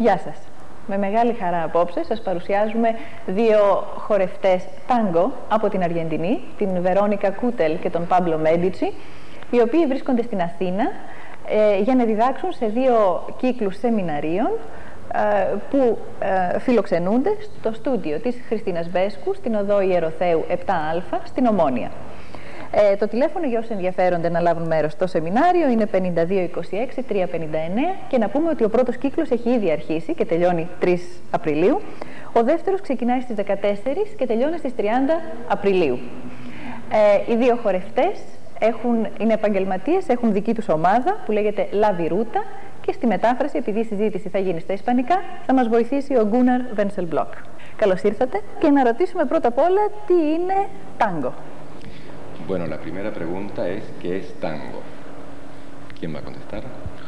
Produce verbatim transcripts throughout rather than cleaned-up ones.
Γεια σας. Με μεγάλη χαρά απόψε σας παρουσιάζουμε δύο χορευτές τάγκο από την Αργεντινή, την Βερόνικα Κούτελ και τον Πάμπλο Μέντιτσι, οι οποίοι βρίσκονται στην Αθήνα ε, για να διδάξουν σε δύο κύκλους σεμιναρίων ε, που ε, φιλοξενούνται στο στούντιο της Χριστίνας Μπέσκου στην οδό Ιεροθέου επτά Α στην Ομόνια. Ε, το τηλέφωνο για όσους ενδιαφέρονται να λάβουν μέρος στο σεμινάριο είναι πενήντα δύο είκοσι έξι τριακόσια πενήντα εννέα και να πούμε ότι ο πρώτος κύκλος έχει ήδη αρχίσει και τελειώνει τρεις Απριλίου. Ο δεύτερος ξεκινάει στις δεκατέσσερις και τελειώνει στις τριάντα Απριλίου. Ε, οι δύο χορευτές έχουν, είναι επαγγελματίες, έχουν δική τους ομάδα που λέγεται La Viruta και στη μετάφραση, επειδή η συζήτηση θα γίνει στα ισπανικά, θα μας βοηθήσει ο Γκούναρ Βενσελμπλοκ. Καλώς ήρθατε και να ρωτήσουμε πρώτα απ' όλα τι είναι τάγκο. Bueno, la primera pregunta es, ¿qué es tango? ¿Quién va a contestar?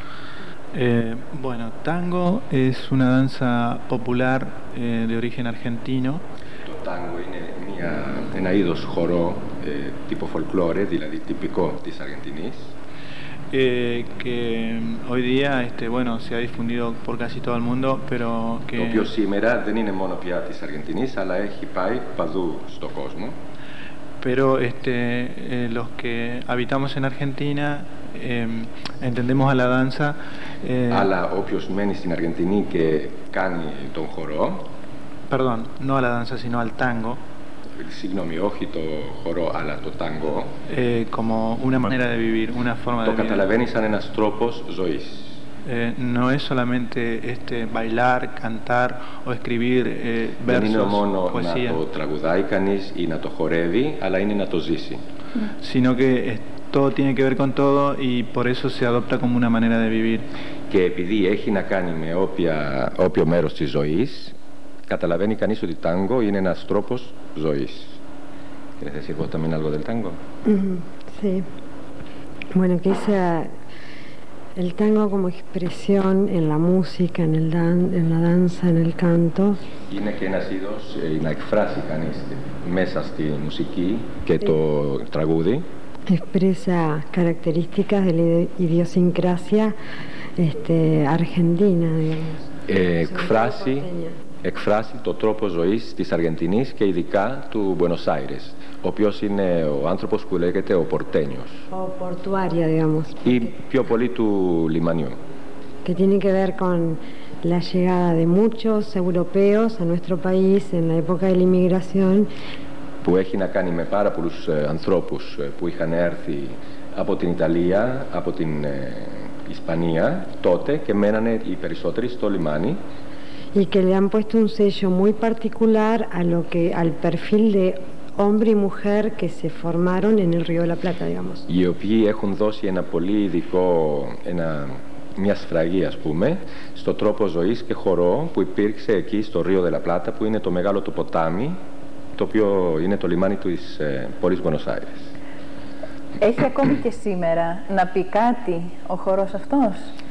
Eh, bueno, tango es una danza popular eh, de origen argentino. Το tango είναι μια, ένα είδος χορό ε, τύπο folklore, δηλαδή τυπικό της Αργεντινής. Eh, que hoy día este, bueno, se ha difundido por casi todo el mundo, pero que... Το οποίο σήμερα δεν είναι μόνο πια της Αργεντινής, αλλά έχει πάει παντού στον κόσμο. Pero este, eh, los que habitamos en Argentina eh, entendemos a la danza. Eh, Αλλά όποιος μένει στην Αργεντινή και κάνει τον χορό. Perdón, no a la danza, sino al tango. Συγγνώμη, όχι το χορό, αλλά το τάγκο. Eh, como una manera de vivir, una forma Το de vivir. καταλαβαίνει σαν ένας τρόπος ζωής. Eh, no es solamente este, bailar, cantar o escribir eh, Δεν είναι versos, μόνο poesía, να το τραγουδάει κανείς ή να το χορεύει, αλλά είναι να το ζήσει. sino que eh, todo tiene que ver con todo y por eso se adopta como una manera de vivir. Και επειδή έχει να κάνει με όποια, όποιο μέρος της ζωής, καταλαβαίνει κανείς ότι τάγκο είναι ένας τρόπος ζωής. ¿Quieres decir vos también algo del tango? Mm, sí. Bueno, que sea el tango como expresión en la música, en, el dan en la danza, en el canto. Είναι και ένας είδος ε, να εκφράσει κανείς μέσα στη μουσική και το τραγούδι. Expresa características de la idiosincrasia este, argentina, digamos. Ε, εκφράσει, εκφράσει το τρόπο ζωής της Αργεντινής και ειδικά του Buenos Aires, ο οποίος είναι ο άνθρωπος που λέγεται ο Πορτένιος. O portuaria, digamos. Ή πιο πολύ του λιμανιού. Que tiene que ver con la llegada de muchos europeos a nuestro país en la época de la inmigración. Που έχει να κάνει με πάρα πολλούς ε, ανθρώπους ε, που είχαν έρθει από την Ιταλία, από την ε, Ισπανία τότε και μένανε οι περισσότεροι στο λιμάνι. Y que le han puesto un sello muy particular a lo que, al perfil de hombre y mujer que se formaron en el Río de la Plata, digamos. Οι οποίοι έχουν δώσει ένα πολύ ειδικό, ένα, μια σφραγή ας πούμε, στο τρόπο ζωής και χορό που υπήρξε εκεί στο Ρίο de la Plata, που είναι το μεγάλο του ποτάμι, το οποίο είναι το λιμάνι της ε, πόλης Buenos Aires. Έχει ακόμη και σήμερα να πει κάτι ο χορός αυτός?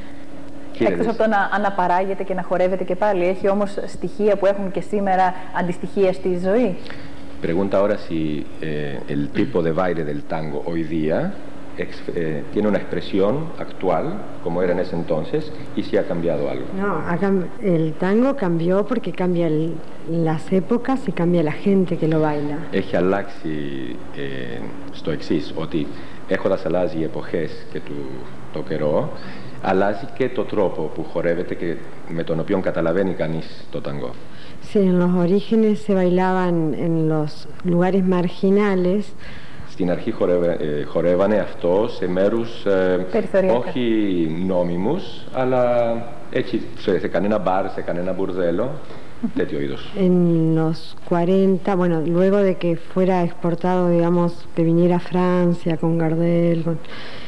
Εκτός από το να αναπαράγεται και να χορεύεται και πάλι, έχει όμως στοιχεία που έχουν και σήμερα αντιστοιχεία στη ζωή. Pregunta ahora si eh, el tipo de baile del tango hoy día ex, eh, tiene una expresión actual, como era en ese entonces, y si ha cambiado algo. No, acá el tango cambió porque cambia el, las épocas y cambia la gente que lo baila. Έχει αλλάξει ε, στο εξής, ότι έχοντας αλλάζει οι εποχές και του, το καιρό, αλλάζει και το τρόπο που χορεύεται και με τον οποίο καταλαβαίνει κανείς το ταγκό. Sí, en los orígenes se bailaban en los lugares marginales. Στην αρχή χορεύε, ε, χορεύανε αυτό σε μέρους ε, όχι νόμιμους, αλλά έτσι σε, σε κανένα μπαρ, σε κανένα μπουρδέλο, τέτοιο είδος. En los cuarenta, bueno, luego de que fuera exportado, digamos, que viniera a Francia con Gardel, con,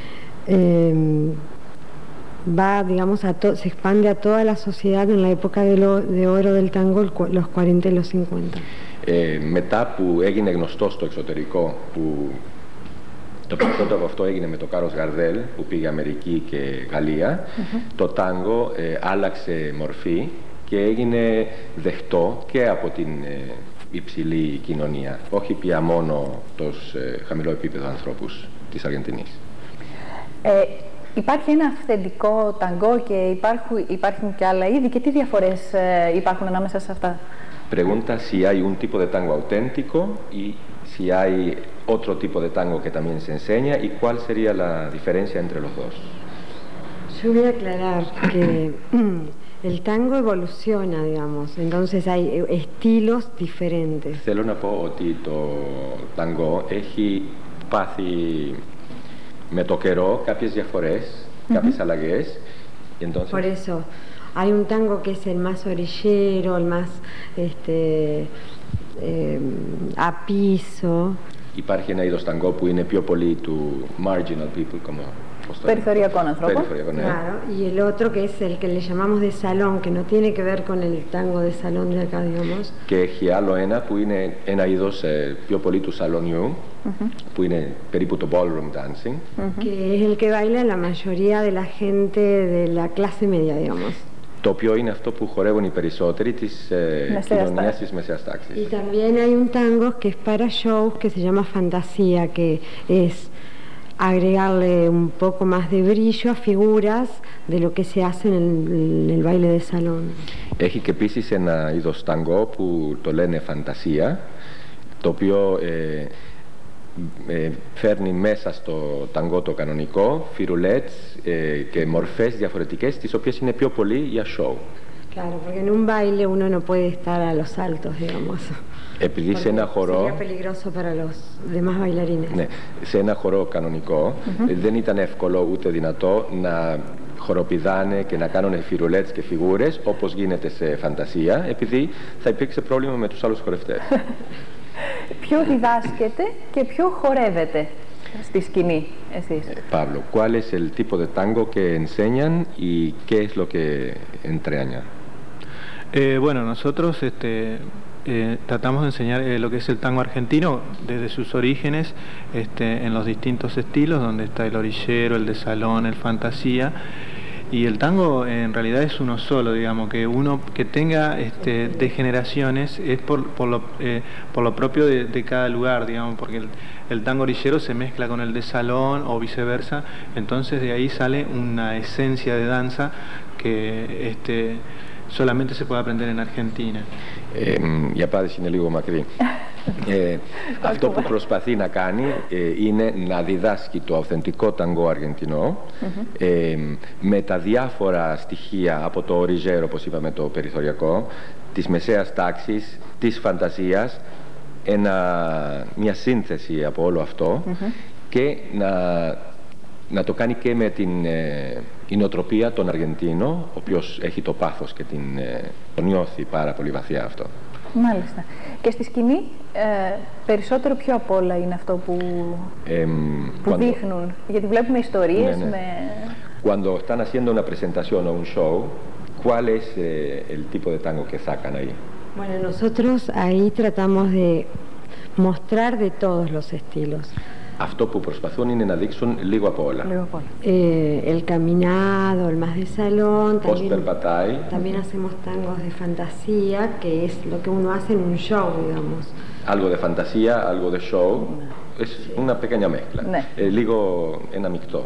eh, va, digamos, a to se expande a toda la sociedad en la época de, lo, de oro del tango, los cuarenta y los cincuenta. Ε, μετά που έγινε γνωστό στο εξωτερικό, που το πρώτο από αυτό έγινε με το Κάρος Γαρδέλ, που πήγε Αμερική και Γαλλία, mm-hmm. το τάγκο ε, άλλαξε μορφή και έγινε δεχτό και από την ε, υψηλή κοινωνία, όχι πια μόνο τους ε, χαμηλό επίπεδο ανθρώπους της Αργεντινής. Ε, Υπάρχει ένα αυθεντικό ταγκό και υπάρχουν, υπάρχουν και άλλα είδη, και τι διαφορές ε, υπάρχουν ανάμεσα σε αυτά? Pregunta si hay un tipo de tango auténtico y si hay otro tipo de tango que también se enseña y cuál sería la diferencia entre los dos. Yo voy a aclarar que el tango evoluciona, digamos, entonces hay estilos diferentes. Θέλω να πω ότι το ταγκό έχει πάθει με το καιρό κάποιες διαφορές, mm-hmm. κάποιες αλλαγές. Entonces... Por eso, hay un tango que es el más orillero, el más este, eh, a piso. Υπάρχει ένα είδος ταγκό που είναι πιο πολύ του marginal people, como περιθωριακών ανθρώπων. Περιθωριακό, ναι. Claro, y el otro que es el que le llamamos de salón, que no tiene que ver con el tango de salón de acá, digamos. Και έχει άλλο ένα που είναι ένα είδος ε, πιο πολύ του σαλονιού, mm-hmm. που είναι περίπου το ballroom dancing. Mm-hmm. Que es el que baila la mayoría de la gente de la clase media, digamos. Το οποίο είναι αυτό που χορεύουν οι περισσότεροι της ε, κοινωνίας της μεσαίας τάξης. Y también hay un tango que es para shows que se llama fantasía, que es agregarle un poco más de brillo a figuras de lo que se hace en el, en el baile de salón. Έχει και επίσης ένα είδος ταγκό που το λένε φαντασία, το οποίο ε, ε, φέρνει μέσα στο ταγκό το κανονικό φιρουλέτς ε, και μορφές διαφορετικές, τις οποίες είναι πιο πολύ για show. Claro, porque en un baile uno no puede estar a los altos, digamos. Επειδή σε ένα χορό... Sería peligroso para los demás bailarines. Ναι, σε ένα χορό κανονικό mm-hmm. δεν ήταν εύκολο ούτε δυνατό να χοροπηδάνε και να κάνουν φιρουλέτς και φιγούρες όπως γίνεται σε φαντασία, επειδή θα υπήρξε πρόβλημα με τους άλλους χορευτές. Ποιο διδάσκεται και ποιο χορεύεται στη σκηνή, εσείς? Pablo, ¿cuál es el tipo de tango que enseñan y qué es lo que entrenan? Eh, bueno, nosotros este, eh, tratamos de enseñar eh, lo que es el tango argentino desde sus orígenes, este, en los distintos estilos, donde está el orillero, el de salón, el fantasía. Y el tango en realidad es uno solo, digamos, que uno que tenga este, de generaciones es por, por, lo, eh, por lo propio de, de cada lugar, digamos, porque el, el tango orillero se mezcla con el de salón o viceversa, entonces de ahí sale una esencia de danza que este, solamente se puede aprender en Argentina. Ε, η απάντηση είναι λίγο μακρύ. Ε, αυτό που προσπαθεί να κάνει ε, είναι να διδάσκει το αυθεντικό ταγκό αργεντινό mm-hmm. ε, με τα διάφορα στοιχεία από το οριζέρο, όπως είπαμε, το περιθωριακό, της μεσαίας τάξης, της φαντασίας, ένα, μια σύνθεση από όλο αυτό mm-hmm. και να, να το κάνει και με την ε, η νοοτροπία των Αργεντίνων, ο οποίος έχει το πάθος και την, ε, το νιώθει πάρα πολύ βαθιά αυτό. Μάλιστα. Και στη σκηνή ε, περισσότερο ποιο απ' όλα είναι αυτό που, ε, που cuando, δείχνουν? Γιατί βλέπουμε ιστορίες ναι, ναι. με... Cuando están haciendo una presentación o un show, ¿cuál es eh, el tipo de tango que sacan ahí? Bueno, nosotros ahí tratamos de mostrar de todos los estilos. Αυτό που προσπαθούν είναι να δείξουν λίγο από όλα. Λίγο από όλα. Eh, el caminado, el más de salón. Πώς περπατάει. También hacemos tangos de fantasía, que es lo que uno hace en un show, digamos. Algo de fantasía, algo de show. No. Es sí. Una pequeña mezcla. Ναι. Ε, λίγο ένα μεικτό.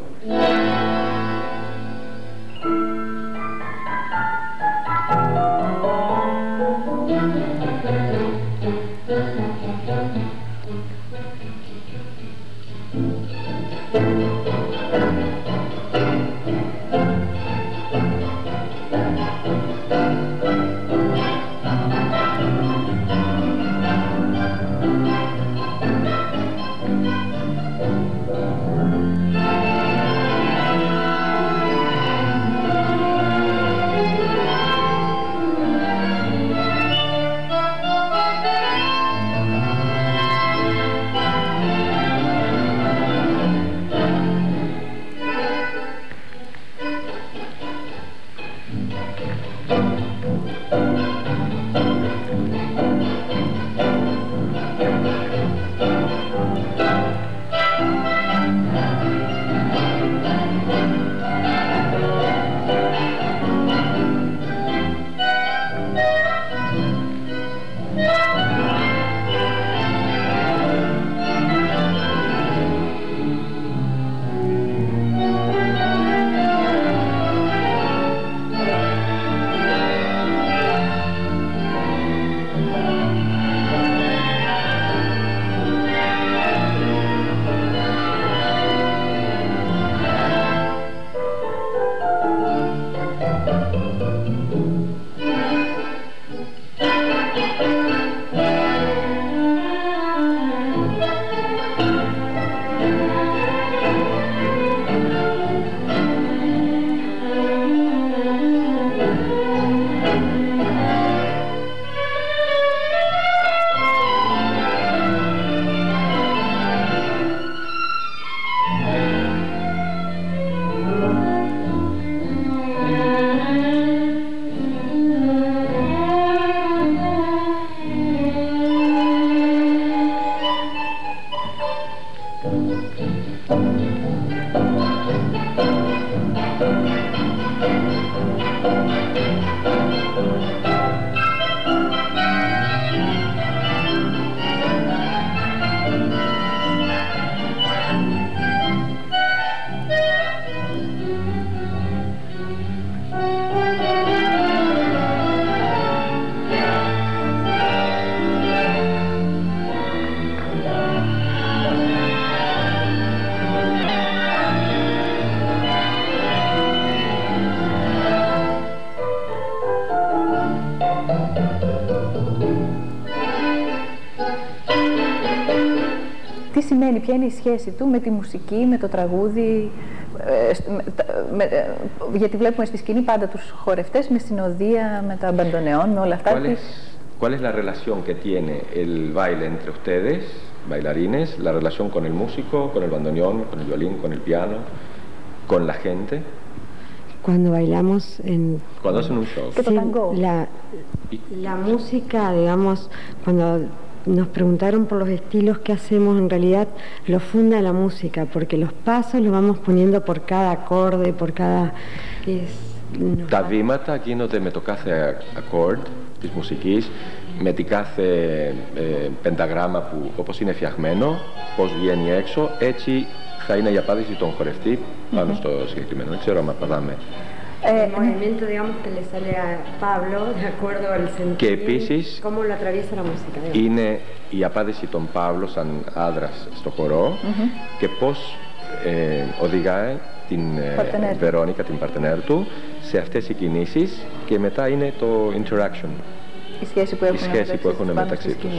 σημαίνει, ποια είναι η σχέση του με τη μουσική, με το τραγούδι, ε, με, με, ε, γιατί βλέπουμε στη σκηνή πάντα τους χορευτές με συνοδεία, με τα μπαντονεόν, με όλα αυτά. ¿Cuál es la relación que tiene el baile entre ustedes, bailarines, la relación con el músico, con el bandoneón, con el violín, con el piano, con la gente? Cuando bailamos en... Cuando hacen un show. Sí, la, la música, digamos, cuando nos preguntaron por los estilos que hacemos, en realidad lo funda la música, porque los pasos los vamos poniendo por cada acorde, por cada... Es, Τα βήματα γίνονται με το κάθε ακόρντ της μουσικής, με την κάθε ε, πενταγράμμα που όπως είναι φτιαγμένο, πώς βγαίνει έξω, έτσι θα είναι η απάντηση των χορευτή πάνω mm-hmm. στο συγκεκριμένο. Δεν ξέρω αν απαντάμε. El movimiento, digamos, que le sale a Pablo, de acuerdo al sentido, και επίσης, cómo lo atraviesa la música. Είναι η απάντηση των Παύλο σαν άντρας στο χορό mm-hmm. και πώς ε, οδηγάει την ε, Βερόνικα, την παρτενέρ του, σε αυτές οι κινήσεις και μετά είναι το interaction. Η σχέση που έχουν, η σχέση που έχουν μεταξύ τους.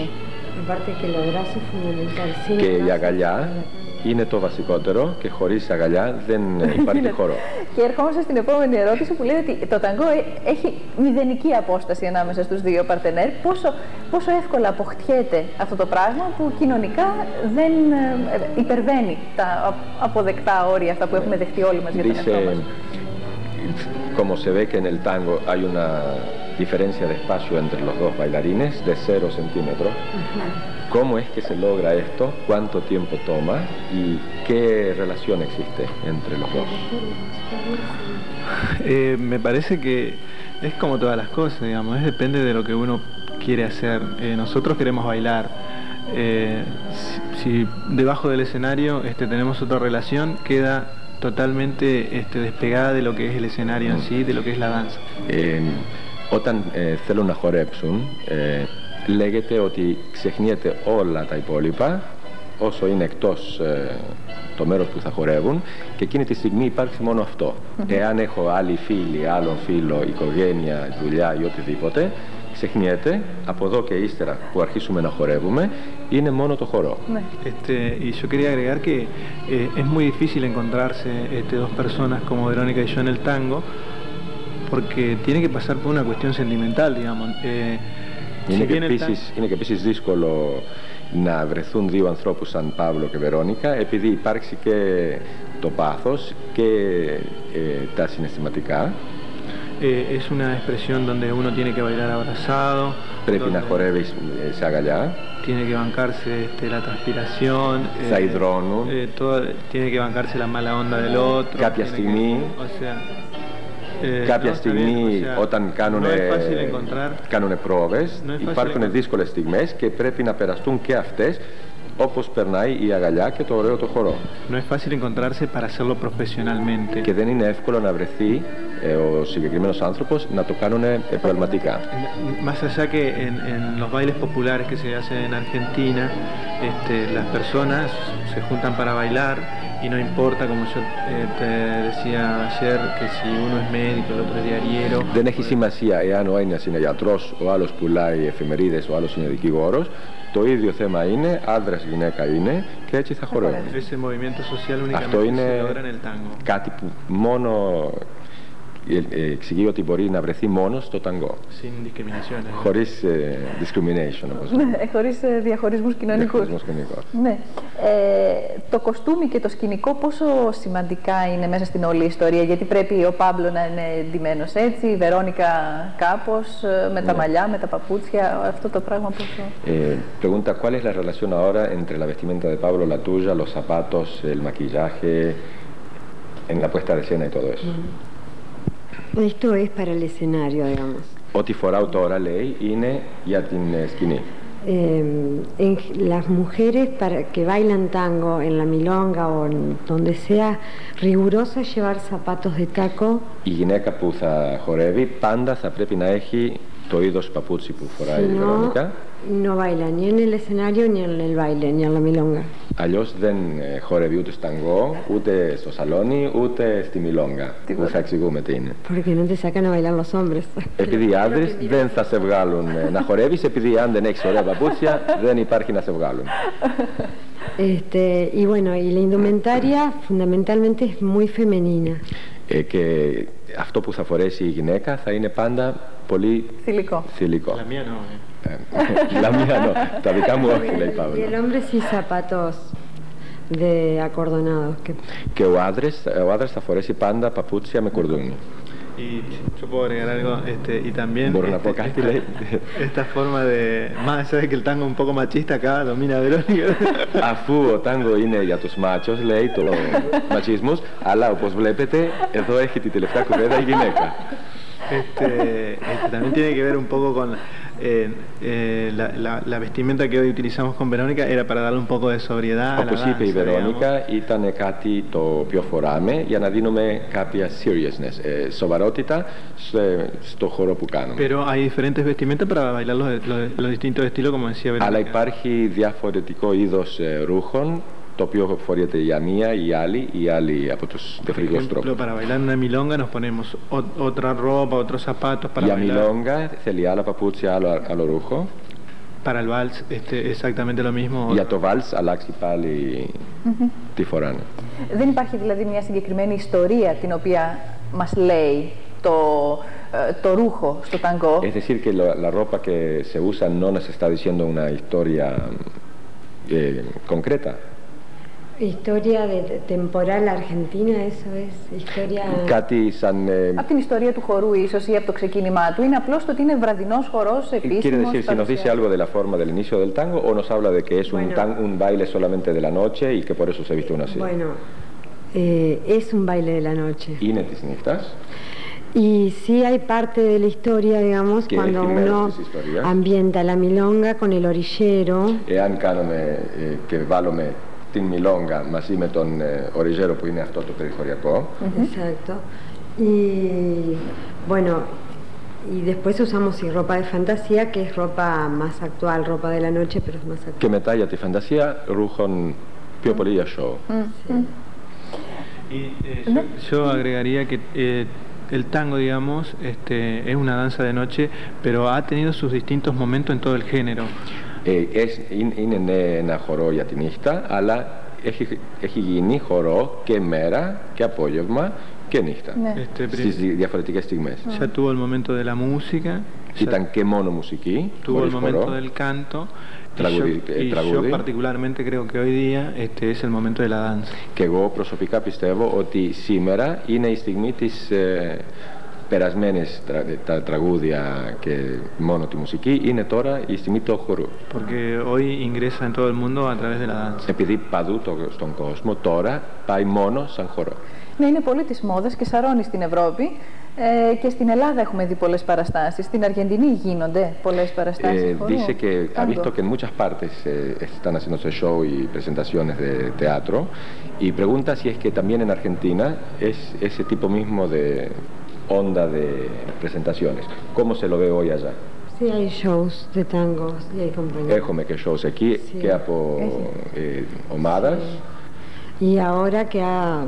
Και η αγκαλιά είναι το βασικότερο και χωρίς αγκαλιά δεν υπάρχει χώρο. Και ερχόμαστε στην επόμενη ερώτηση που λέει ότι το ταγκό έχει μηδενική απόσταση ανάμεσα στους δύο παρτενέρ. Πόσο, πόσο εύκολα αποκτιέται αυτό το πράγμα που κοινωνικά δεν υπερβαίνει τα αποδεκτά όρια αυτά που έχουμε δεχτεί όλοι μας για τον εαυτό μας. Como se ve que en el tango hay una diferencia de espacio entre los dos bailarines de cero centímetros, uh-huh. ¿Cómo es que se logra esto? ¿Cuánto tiempo toma? ¿Y qué relación existe entre los dos? Eh, me parece que es como todas las cosas, digamos, es, depende de lo que uno quiere hacer. Eh, nosotros queremos bailar. Eh, si, si debajo del escenario este, tenemos otra relación, queda totalmente este, despegada de lo que es el escenario en sí, de lo que es la danza. Ε, όταν ε, θέλουν να χορέψουν, ε, λέγεται ότι ξεχνιέται όλα τα υπόλοιπα, όσο είναι εκτός ε, το μέρος που θα χορεύουν, και εκείνη τη στιγμή υπάρχει μόνο αυτό. Mm-hmm. Εάν έχω άλλοι φίλοι, άλλον φίλο, οικογένεια, δουλειά ή οτιδήποτε, ξεχνιέται, από εδώ και ύστερα που αρχίσουμε να χορεύουμε, είναι μόνο το χορό. Este, y yo quería agregar que eh, es muy difícil encontrarse este, dos personas como Verónica y yo en el tango, porque tiene que pasar por una cuestión sentimental, digamos. Eh, είναι, si και επίσης, tango... είναι και επίσης δύσκολο να βρεθούν δύο ανθρώπους σαν Παύλο και Βερόνικα, επειδή υπάρξει και το πάθος και ε, τα συναισθηματικά. Eh, es una expresión donde uno tiene que bailar abrazado. Πρέπει να χορεύεις σε αγκαλιά. Tiene que bancarse este, la transpiración. Θα υδρώνουν. Eh, todo, tiene que bancarse la mala onda del otro. Κάποια στιγμή, que, o sea, eh, κάποια no, στιγμή bien, o sea, όταν κάνουνε, no κάνουνε πρόβες, no υπάρχουν δύσκολες στιγμές και πρέπει να περαστούν και αυτές, όπως περνάει η αγκαλιά και το ωραίο το χορό. No es fácil encontrarse para hacerlo profesionalmente. Και δεν είναι εύκολο να βρεθεί ε, ο συγκεκριμένος άνθρωπος να το κάνουν επαγγελματικά. Más allá que en, en los bailes populares que se hacen en Argentina, este, las personas se juntan para bailar y no importa, como yo eh, te decía ayer, que si uno es médico, el otro es diariero. Δεν έχει σημασία εάν ο ένας είναι γιατρός, ο άλλος πουλάει εφημερίδες, ο άλλος είναι δικηγόρος. Το ίδιο θέμα είναι, άντρας γυναίκα είναι και έτσι θα χορεύουν. Αυτό είναι κάτι που μόνο εξηγεί ότι μπορεί να βρεθεί μόνο στο ταγκό. Χωρίς ε, discrimination, όπως λέμε. Χωρίς διαχωρισμούς κοινωνικούς. Ναι. Ε, το κοστούμι και το σκηνικό πόσο σημαντικά είναι μέσα στην όλη ιστορία, γιατί πρέπει ο Πάμπλο να είναι ντυμένος έτσι, η Βερόνικα κάπως, με τα μαλλιά, με τα παπούτσια, αυτό το πράγμα πόσο... Eh, pregunta, ¿cuál es la relación ahora entre la vestimenta de Pablo, la tuya, los zapatos, el maquillaje, en la puesta de escena y todo eso? Mm. Esto es para el escenario, digamos. Ό,τι φοράω τώρα, λέει, είναι για την σκηνή. Eh, en, las mujeres para que bailan tango en la milonga o en donde sea, riguroso es llevar zapatos de taco. Η γυναίκα που θα χορεύει πάντα θα πρέπει να έχει το είδος παπούτσι που φοράει η Βερόνικα. No baila ni en el escenario ni en el baile, ni en la milonga. Αλλιώς δεν χορεύει ούτε στο ταγκό, ούτε στο σαλόνι, ούτε στη μιλόγκα. Δεν θα εξηγούμε τι είναι. Porque no te sacan a bailar los hombres. Επειδή οι άντρες δεν θα σε βγάλουν να χορεύεις, επειδή αν δεν έχεις ωραία παπούτσια δεν υπάρχει να σε βγάλουν. Este, y bueno, y la indumentaria fundamentalmente es muy femenina. Ε, και αυτό που θα φορέσει η γυναίκα θα είναι πάντα πολύ θηλυκό. θηλυκό. La mía no. Ε, La mía no. Τα δικά μου όχι, λέει Παύλο. Y el hombre sí zapatos de acordonados. Que... Και ο άντρας, ο άντρας θα φορέσει πάντα παπούτσια με κουρδούνι. Y yo puedo agregar algo, este, y también Μπορώ να este, πω κάτι, esta, λέει. esta forma de, más allá de que el tango es un poco machista, acá domina Verónica. Αφού ο τάγκο είναι για τους μάτσος, λέει, το ματσισμός, αλλά όπως βλέπετε, εδώ έχει τη τελευταία κουβέντα η γυναίκα. Este, este, también tiene que ver un poco con eh, eh, la, la, la vestimenta que hoy utilizamos con Verónica, era para darle un poco de sobriedad. Όπως είπε η Βερόνικα, ήταν κάτι το οποίο φοράμε για να δίνουμε κάποια seriousness, ε, σοβαρότητα σε, στο χώρο που κάνουμε. Pero hay diferentes vestimentas para bailar los, los, los distintos estilos, como decía Verónica. Αλλά υπάρχει διαφορετικό είδος ε, ρούχων, το οποίο φορείται η μία, η άλλη, η άλλη από τους διαφορετικούς τρόπους. Para bailar una milonga nos ponemos otra ropa, otros zapatos para για bailar. μιλόγκα θέλει άλλα παπούτσια, άλλο, άλλο ρούχο. Para el vals este, exactamente lo mismo. Για το βάλς αλλάξει πάλι mm-hmm. τι φοράνε. Δεν υπάρχει δηλαδή μια συγκεκριμένη ιστορία την οποία μας λέει το, το ρούχο στο ταγκό. Es decir, que la, la ropa que se usa no nos está diciendo una historia eh, concreta. Historia de temporal argentina, eso es historia... Κάτι σαν... Ε, από την ιστορία του χορού ίσως ή από το ξεκίνημά του, είναι απλώς το ότι είναι βραδινός χορός, επίσημος. Quiere decir, si nos dice algo de la forma del inicio del tango o nos habla de que es bueno, un, tan, un baile solamente de la noche y que por eso se viste uno así. Bueno, eh, es un baile de la noche. Είναι της νύχτας. Y sí hay parte de la historia, digamos, cuando uno ambienta la milonga con el orillero. Εάν κάνουμε ε, και βάλουμε την μιλόγκα μαζί με τον ε, οριγέρο που είναι αυτό το περιχωριακό. Uh-huh. Exacto. Y bueno, y después usamos y ropa de fantasía, que es ropa más actual, ropa de la noche, pero es más actual. Και μετά για τη φαντασία ρούχων πιο πολύ για show. Mm. Sí. Y eh, yo, yo agregaría que eh, el tango, digamos, este, es una danza de noche, pero ha tenido sus distintos momentos en todo el género. Ε, είναι ναι, ένα χορό για τη νύχτα, αλλά έχει, έχει γίνει χορό και μέρα και απόγευμα και νύχτα. Ναι. Στις διαφορετικές στιγμές. Ya tuvo el momento de la música. Ήταν και μόνο μουσική, tuvo el momento del canto. Τραγουδί, y yo, y yo particularmente creo que hoy día este es el momento de la danza. Και εγώ προσωπικά πιστεύω ότι σήμερα είναι η στιγμή της ε, περασμένες τρα, τα τραγούδια και μόνο τη μουσική, είναι τώρα η στιγμή του χορού. Porque hoy ingresa en todo el mundo a través de la danza. Επειδή παντού το, στον κόσμο τώρα πάει μόνο σαν χορό. Ναι, είναι πολύ της μόδας και σαρώνει στην Ευρώπη ε, και στην Ελλάδα έχουμε δει πολλές παραστάσεις. Στην Αργεντινή γίνονται πολλές παραστάσεις. Eh, dice que ha visto que en muchas partes eh, están haciéndose show y presentaciones de teatro y pregunta si es que también en Argentina es ese tipo mismo de onda de presentaciones. ¿Cómo se lo ve hoy allá? Sí, hay shows de tangos y hay compañías. Έχουμε και shows εκεί sí. και από eh, ομάδας. Sí. Y ahora que ha,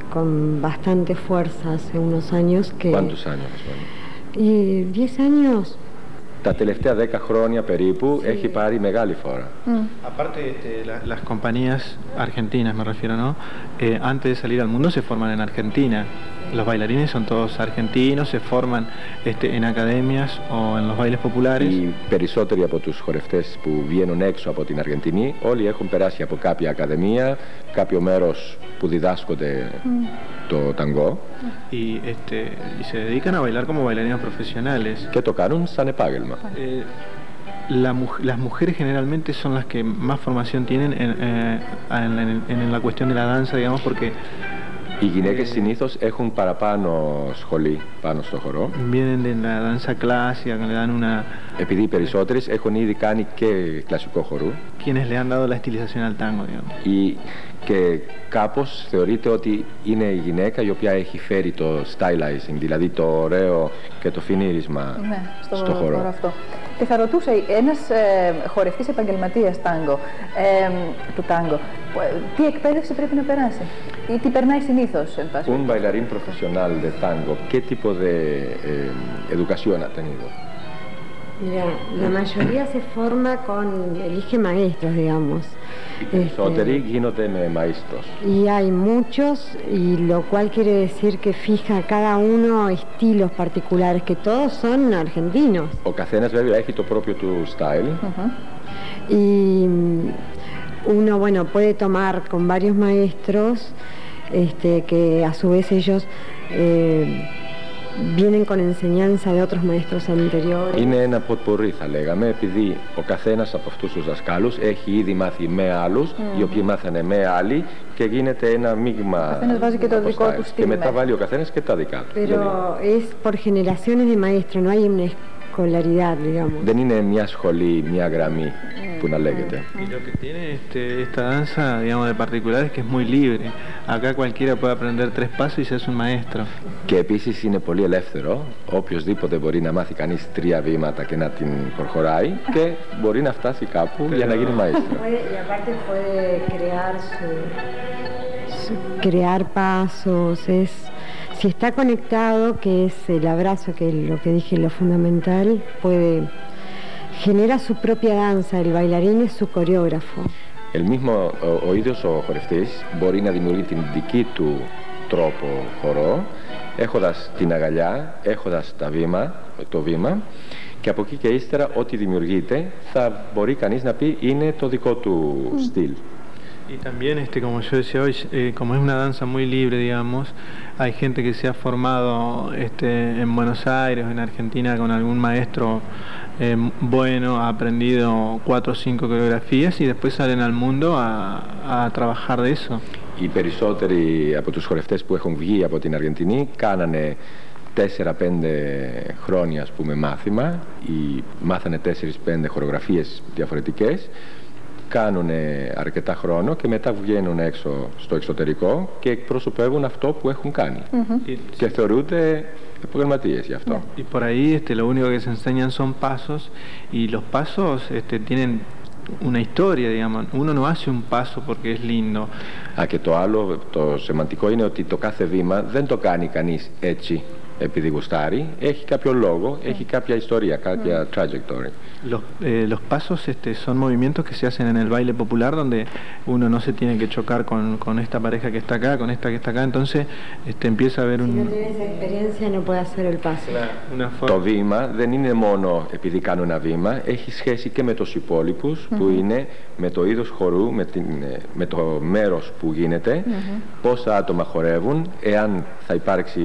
con bastante fuerza hace unos años que... ¿Cuántos años? Bueno? Y diez años. Τα τελευταία δέκα χρόνια περίπου sí. έχει πάρει μεγάλη φόρα. Mm. Aparte, este, la, las compañías argentinas, me refiero, ¿no? Eh, antes de salir al mundo se forman en Argentina. Los bailarines son todos argentinos, se forman este, en academias o en los bailes populares. Οι περισσότεροι από τους χορευτές που βγαίνουν έξω από την Αργεντινή, όλοι έχουν περάσει από κάποια ακαδημία, κάποιο μέρος που διδάσκονται mm. το ταγκό. Y, este, y se dedican a bailar como bailarinos profesionales. Και το κάνουν σαν επάγγελμα. Eh, La, las mujeres generalmente son las que más formación tienen en, eh, en, en, en la cuestión de la danza, digamos, porque οι γυναίκες συνήθως έχουν παραπάνω σχολή πάνω στο χορό. Vienen de la danza clásica, que le dan una... Επειδή οι περισσότερες έχουν ήδη κάνει και κλασικό χορού. Quienes le han dado la estilización al tango, digamos. Ή, και κάπως θεωρείται ότι είναι η γυναίκα η οποία έχει φέρει το stylizing, δηλαδή το ωραίο και το φινίρισμα ναι, στο, στο χορό. Αυτό. Και θα ρωτούσα, ένας ε, χορευτής επαγγελματίας τάγκο, ε, του τάγκο, τι εκπαίδευση πρέπει να περάσει ή τι περνάει συνήθως, εν πάση? Un bailarín profesional de tango, ¿qué tipo de eh, educación ha tenido? Mira, la mayoría se forma con, elige maestros, digamos. Οι περισσότεροι este, γίνονται με maestros. Y hay muchos, y lo cual quiere decir que fija cada uno estilos particulares, que todos son argentinos. Ο καθένας βέβαια έχει το propio του style. Uh-huh. Y uno, bueno, puede tomar con varios maestros, este, que a su vez ellos eh, vienen con enseñanza de otros maestros anteriores. Είναι ένα potpourri, θα λέγαμε, επειδή ο καθένας από αυτούς τους δασκάλους έχει ήδη μάθει με άλλους, mm. οι οποίοι μάθανε με άλλοι, και γίνεται ένα μείγμα. Ο καθένας βάζει και το δικό του στυλ. Και μετά βάλει ο καθένας και τα δικά του. Pero δηλαδή, es por generaciones de maestros, no hay una escolaridad, digamos. Δεν είναι μια σχολή, μια γραμμή mm. που να λέγεται. Y lo que tiene este, esta danza, digamos, de particular es que es muy libre. Acá cualquiera puede aprender tres pasos y se es un maestro. Και επίσης είναι πολύ ελεύθερο. Οποιοσδήποτε μπορεί να μάθει κανείς τρία βήματα και να την προχωράει και μπορεί να φτάσει κάπου Pero... για να γίνει maestro. Y aparte puede crear su, su crear pasos, es si está conectado, que es el abrazo, que es lo que dije, lo fundamental, puede genera su propia danza, el bailarín es su coreógrafo. El mismo, ο, ο ίδιος ο χορευτής μπορεί να δημιουργεί την δική του τρόπο χορό, έχοντας την αγκαλιά, έχοντας τα βήμα, το βήμα, και από εκεί και ύστερα ό,τι δημιουργείται θα μπορεί κανείς να πει είναι το δικό του mm. στυλ. Y también, este, como yo decía hoy, eh, como es una danza muy libre, digamos, hay gente que se ha formado este, en Buenos Aires o en Argentina con algún maestro eh, bueno, ha aprendido cuatro o cinco coreografías y después salen al mundo a, a trabajar de eso. Οι περισσότεροι από τους χορευτές που έχουν βγει από την Αργεντινή κάνανε τέσσερα πέντε χρόνια, ας πούμε, μάθημα ή μάθανε τέσσερις πέντε χορογραφίες διαφορετικές, κάνουν αρκετά χρόνο και μετά βγαίνουν έξω στο εξωτερικό και εκπροσωπεύουν αυτό που έχουν κάνει. Mm-hmm. Και θεωρούνται επαγγελματίες γι' αυτό. Y por ahí este, lo único que se enseñan son pasos y los pasos este, tienen una historia, digamos. Uno no hace un paso porque es lindo. Α, και το άλλο, το σημαντικό είναι ότι το κάθε βήμα δεν το κάνει κανείς έτσι επειδή γουστάρει, έχει κάποιο λόγο, έχει κάποια ιστορία, κάποια trajectory. Los, eh, los pasos este, son movimientos que se hacen en el baile popular donde uno no se tiene que chocar con, con esta pareja que está acá, con esta que está acá, entonces este, empieza a haber un... Si no tienes experiencia no puede hacer el paso. Una forma... Το βήμα δεν είναι μόνο επειδή κάνω ένα βήμα, έχει σχέση και με τους υπόλοιπους mm-hmm. που είναι με το είδος χορού, με, την, με το μέρος που γίνεται, mm-hmm. πόσα άτομα χορεύουν, εάν θα υπάρξει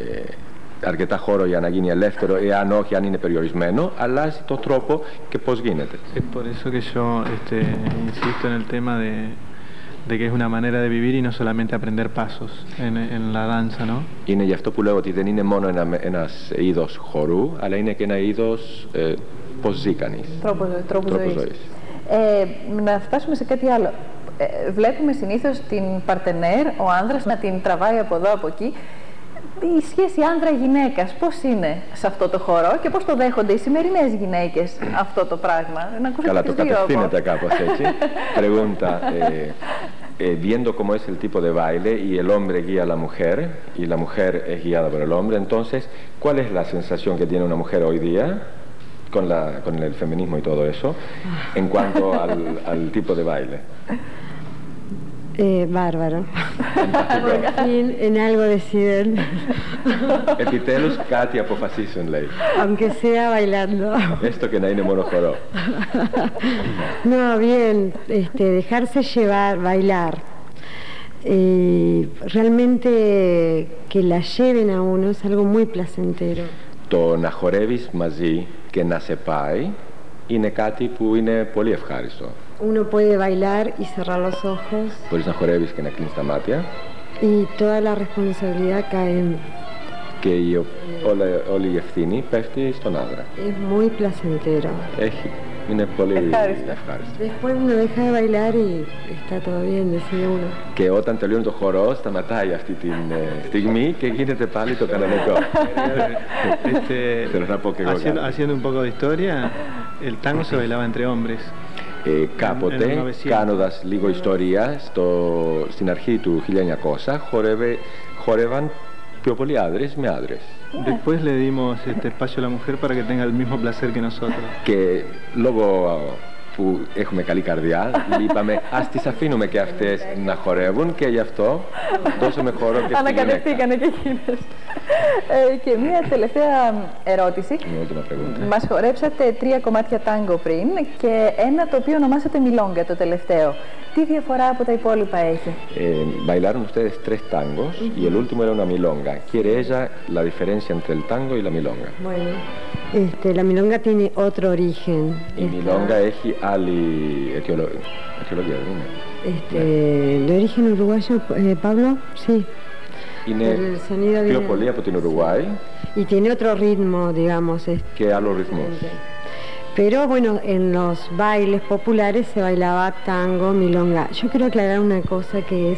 αρκετά χώρο για να γίνει ελεύθερο, εάν όχι, αν είναι περιορισμένο, αλλάζει το τρόπο και πώς γίνεται. Es por eso que yo este, insisto en el tema de, de que es una manera de vivir y no solamente aprender pasos en, en la danza, ¿no? Είναι γι' αυτό που λέω ότι δεν είναι μόνο ένα, ένας είδος χορού, αλλά είναι και ένα είδος ε, πώς ζει κανείς. Τρόπο, τρόπο, τρόπο ζωής. ζωής. Ε, να φτάσουμε σε κάτι άλλο. Ε, βλέπουμε συνήθως την παρτενέρ, ο άνδρας, να την τραβάει από εδώ, από εκεί. Η σχέση άνδρα-γυναίκας πώς είναι σε αυτό το χώρο και πώς το δέχονται οι σημερινές γυναίκες αυτό το πράγμα? Να ακούσω. Καλά, το κατευθύνεται κάπως έτσι. Pregunta, eh, eh, viendo cómo es el tipo de baile y el hombre guía a la mujer y la mujer es guiada por el hombre, entonces, ¿cuál es la sensación que tiene una mujer hoy día con, la, con el feminismo y todo eso en cuanto al, al tipo de baile? Eh, bárbaro. Por fin en algo deciden. Επιτέλους κάτι αποφασίσουν, λέει. Aunque sea bailando. Έστω και να είναι μόνο χορό. No, bien, este, dejarse llevar, bailar. Eh, realmente que la lleven a uno es algo muy placentero. Το να χορεύεις μαζί και να σε πάει είναι κάτι που είναι πολύ ευχάριστο. Uno puede bailar y cerrar los ojos. Μπορείς να χορεύεις και να κλείνεις τα μάτια. Y toda la responsabilidad cae en... Και η, όλα, όλη η ευθύνη πέφτει στον άντρα. Es muy placentero. Έχει Είναι πολύ ευχάριστο. ευχάριστο. Después uno deja de bailar y está todo bien, decide uno. Και όταν τελειώνει το χορό, σταματάει αυτή τη ε, στιγμή και γίνεται πάλι το κανονικό. Este, Θέλω να πω και εγώ haciendo, κάτι. haciendo un poco de historia, el tango se bailaba entre hombres. Ε, κάποτε, κάνοντας λίγο ιστορία, στο, στην αρχή του χίλια εννιακόσια, χορεύε, χορεύαν πιο πολλοί άντρες με άντρες. Después le dimos este espacio a la mujer para que tenga el mismo placer que nosotros. Και λόγω που έχουμε καλή καρδιά, είπαμε ας τις αφήνουμε και αυτές να χορεύουν και γι' αυτό δώσαμε χώρο και στη γυναίκα. Ανακατευθήκανε και εκείνες. Ε, και μία τελευταία ερώτηση. Μας χορέψατε τρία κομμάτια τάγκο πριν και ένα το οποίο ονομάσατε μιλόγκα το τελευταίο. Τι διαφορά από τα υπόλοιπα έχει? Eh, bailaron ustedes tres tangos y el último era una milonga. ¿Quiere ella la diferencia entre el tango y la milonga? Bueno, este, la milonga tiene otro origen. Η Esta- milonga έχει άλλη αιτιολο- αιτιολογία, δεν είναι? Este, de origen uruguayo, eh, Pablo, sí. Είναι El sonido πιο viene- πολύ από την Ουρουγουάη Y tiene otro ritmo, digamos. este, και άλλο ρυθμός. Pero bueno, en los bailes populares se bailaba tango, milonga. Yo quiero aclarar una cosa que es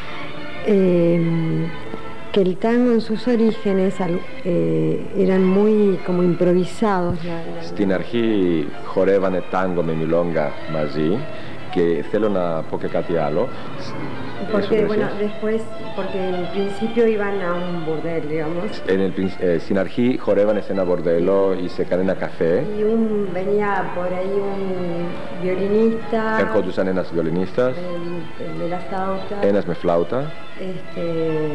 eh, que el tango en sus orígenes al- eh, eran muy como improvisados. la- la- Στην αρχή χορεύανε τάγκο με μιλόγκα μαζί και θέλω να πω και κάτι άλλο. Porque, Eso bueno, decías. después, porque en principio iban a un burdel, digamos, En el prin- eh, στην αρχή χορεύανε σε ένα μπορδέλο ή σε κανένα καφέ. y un, venía por ahí un violinista, Ερχόντουσαν ένας βιολινίστας, el, el de la flauta, ένας με φλάουτα, este,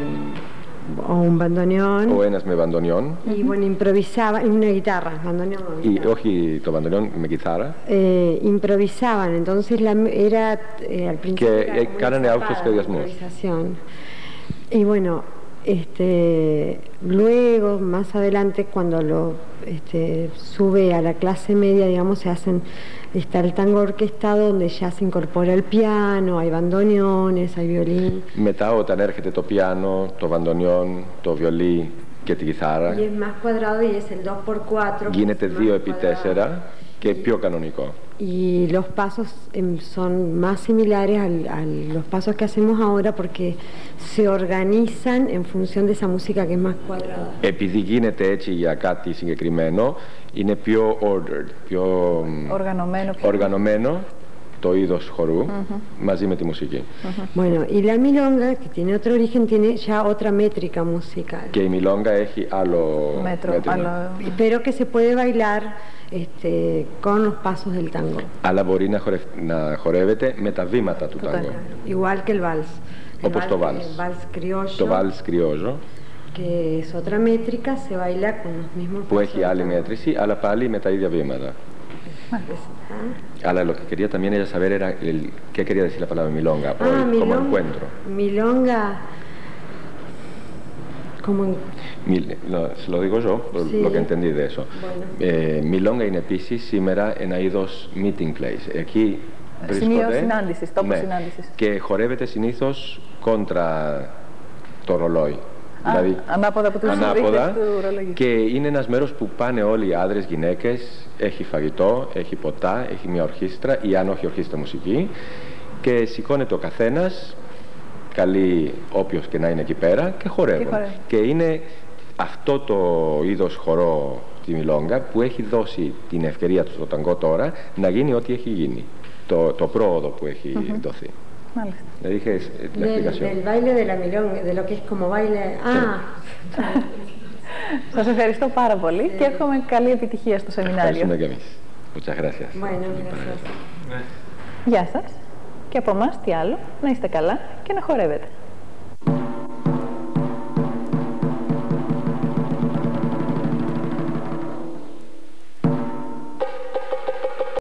o un bandoneón, ο ένας με βαντονιόν, y bueno, improvisaba, en una guitarra, bandoneón o ή, guitarra. όχι το βαντονιόν, με κιθάρα. Eh, improvisaban, entonces la, era eh, al principio Que, era eh, como κάνανε una αυτοσχεδιασμούς. improvisación. Y bueno, este, luego, más adelante, cuando lo este, sube a la clase media, digamos, se hacen, está el tango orquestado donde ya se incorpora el piano, hay bandoneones, hay violín. Μετά όταν έρχεται το πιάνο, το βαντονιόν, το βιολί και τη κιθάρα, Y es más cuadrado y es el dos por cuatro. que γίνεται es más δύο επί cuadrado. τέσσερα και πιο κανονικό. Y los pasos em, son más similares al- a los pasos que hacemos ahora porque se organizan en función de esa música que es más cuadrada. Επειδή γίνεται έτσι για κάτι συγκεκριμένο, είναι πιο ordered, πιο μ, Οργανωμένο. πιο- οργανωμένο το είδος χορού μαζί με τη μουσική. Bueno, y la milonga, que tiene otro origen, tiene ya otra métrica musical, Και η μιλόγκα έχει άλλο μέτρο. μέτρημα. Αλλά... pero que se puede bailar este, con los pasos del tango, Αλλά μπορεί να, χορευ... να χορεύεται με τα βήματα του Του τάγκο. igual que el vals. El Όπως το vals. El vals criollo, Το βάλς κρυόζο, que es otra métrica, se baila con los mismos που pasos έχει del άλλη tango. μέτρηση, αλλά πάλι με τα ίδια βήματα. ¿Ah? Αλλά lo que quería también era saber era el, qué quería decir la palabra milonga, o Ah, el- como milonga. encuentro. Milonga. Como en- Μιλ- no, se lo digo yo, lo, Sí. lo que entendí de eso. Bueno. Ε, μιλόγκα είναι επίσης σήμερα ένα είδος meeting place. Εκεί Σημείο βρίσκονται, συνάντησης, τόπο ναι, συνάντησης. και χορεύεται συνήθως κόντρα το ρολόι. Α, ανάποδα από τους ανάποδα, δείκτες του ρολογιού. και είναι ένας μέρος που πάνε όλοι οι άντρες, γυναίκες, έχει φαγητό, έχει ποτά, έχει μια ορχήστρα ή αν όχι ορχήστρα μουσική και σηκώνεται ο καθένας, καλεί όποιος και να είναι εκεί πέρα και χορεύουν. Και χορεύουν. Και είναι αυτό το είδος χορό τη μιλόγκα που έχει δώσει την ευκαιρία του στο ταγκό τώρα να γίνει ό,τι έχει γίνει. Το, το πρόοδο που έχει δοθεί. Μάλιστα. Δηλαδή είχε την Del, explicación. del baile de la milonga, de lo que es como baile. Ah, Σας ευχαριστώ πάρα πολύ και εύχομαι καλή επιτυχία στο σεμινάριο. Ευχαριστούμε και εμείς. Muchas gracias. bueno, gracias. Γεια σας και από εμάς τι άλλο, να είστε καλά και να χορεύετε.